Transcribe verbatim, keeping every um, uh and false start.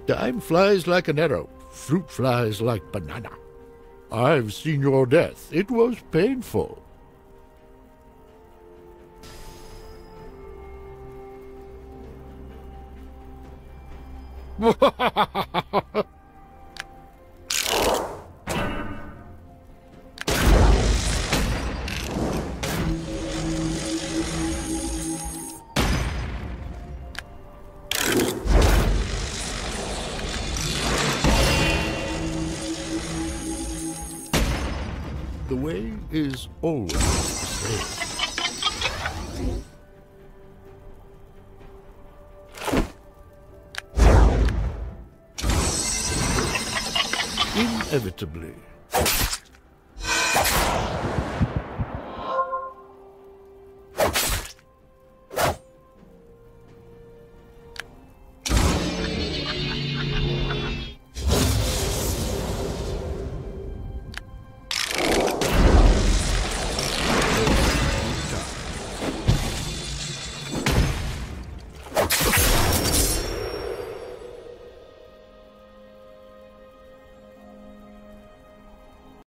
Time flies like an arrow, fruit flies like banana. I've seen your death. It was painful. The way is always the same. Inevitably.